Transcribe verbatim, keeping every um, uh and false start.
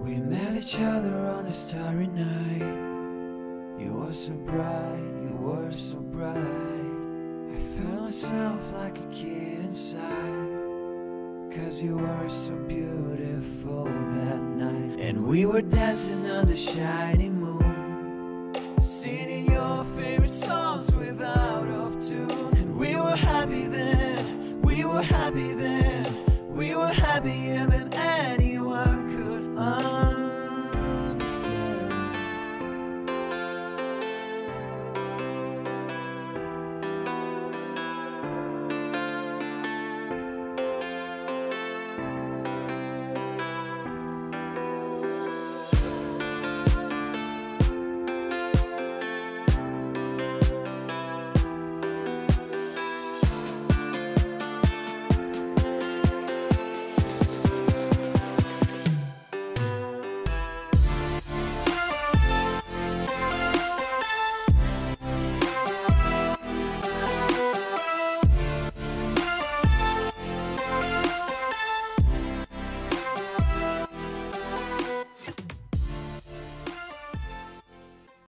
We met each other on a starry night. You were so bright, you were so bright. I felt myself like a kid inside, 'cause you were so beautiful that night. And we were dancing under shining moon, singing your favorite songs without of tune. And we were happy then, we were happy